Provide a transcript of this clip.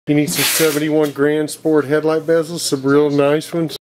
You need some 71 Gran Sport headlight bezels, some real nice ones.